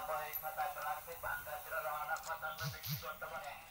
বই খাতা রাখতে পান্ডা রওনা খাতা বিক্রি করতে পারে